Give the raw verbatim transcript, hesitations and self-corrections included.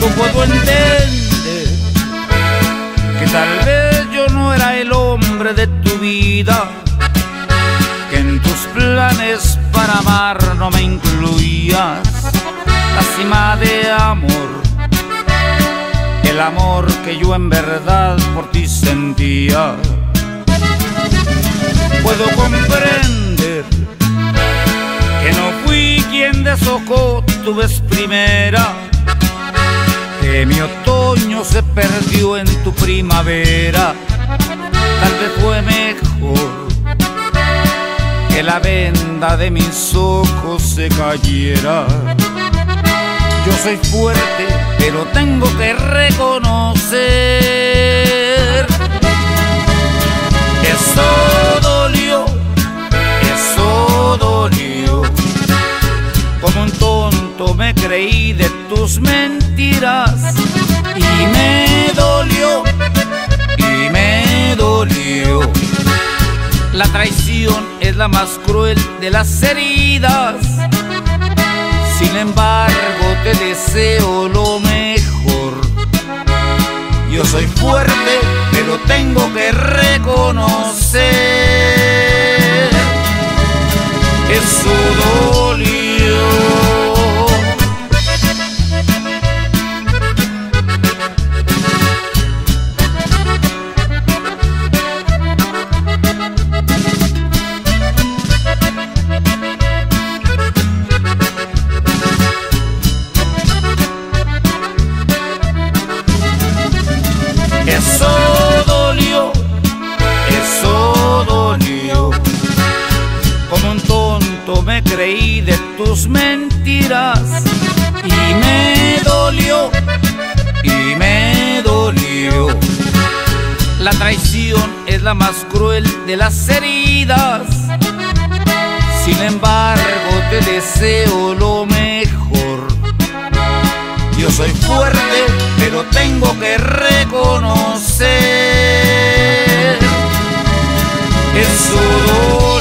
Luego puedo entender que tal vez yo no era el hombre de tu vida, que en tus planes para amar no me incluías la cima de amor, el amor que yo en verdad por ti sentía. Puedo comprender que no fui quien deshojó tu vez primera, que mi otoño se perdió en tu primavera. Tal vez fue mejor que la venda de mis ojos se cayera. Yo soy fuerte, pero tengo que reconocer que eso dolió, eso dolió. Como un tonto me creí de tus mentiras y me dolió, y me dolió. La traición es la más cruel de las heridas. Sin embargo, te deseo lo mejor. Yo soy fuerte, pero tengo que reconocer que eso dolió. Eso dolió, eso dolió. Como un tonto me creí de tus mentiras y me dolió, y me dolió. La traición es la más cruel de las heridas. Sin embargo, te deseo lo mejor. Yo soy fuerte, pero tengo que reconocer eso.